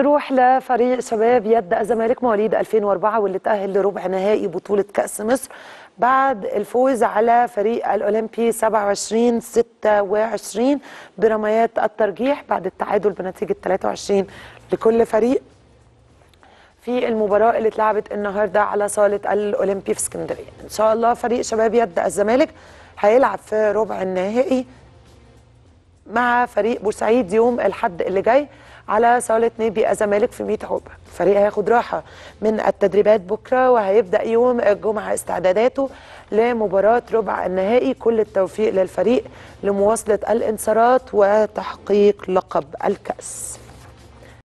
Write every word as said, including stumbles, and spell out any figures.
نروح لفريق شباب يد الزمالك مواليد ألفين وأربعة واللي تأهل لربع نهائي بطولة كأس مصر بعد الفوز على فريق الأولمبي سبعة وعشرين ستة وعشرين برميات الترجيح بعد التعادل بنتيجة ثلاثة وعشرين لكل فريق في المباراة اللي اتلعبت النهارده على صالة الأولمبي في اسكندرية. إن شاء الله فريق شباب يد الزمالك هيلعب في ربع النهائي مع فريق بورسعيد يوم الأحد اللي جاي على صالة نادي الزمالك في ميت عقبة. الفريق هياخد راحة من التدريبات بكرة وهيبدأ يوم الجمعة استعداداته لمباراة ربع النهائي. كل التوفيق للفريق لمواصلة الانتصارات وتحقيق لقب الكأس.